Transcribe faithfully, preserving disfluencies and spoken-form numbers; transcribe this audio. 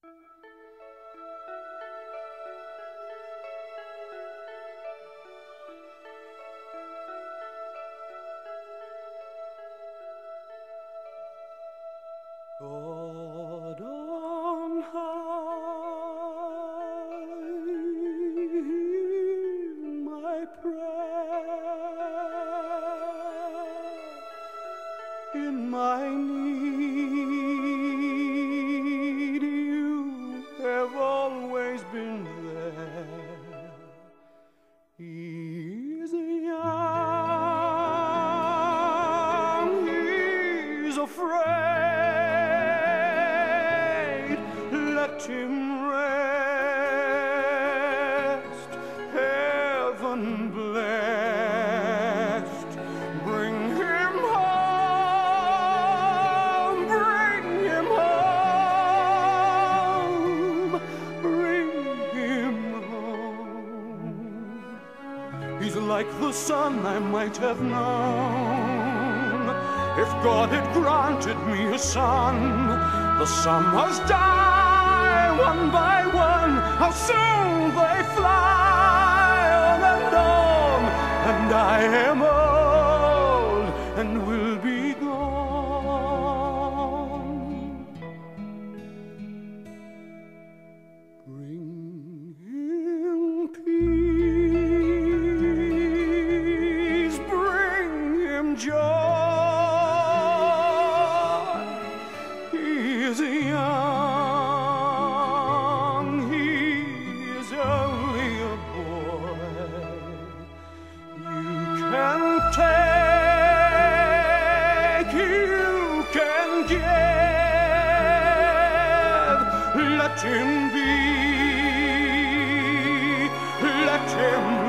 God on high, hear my prayer. In my need, you have always been there. He is young, he's afraid. Let him rest, heaven blessed. Bring him home, bring him home, bring him home. He's like the son I might have known if God had granted me a son. The summers die one by one, how soon they fly on and on, and I am old and will be gone. Bring him peace, bring him joy. He is young, he is only a boy. You can take, you can give. Let him be, let him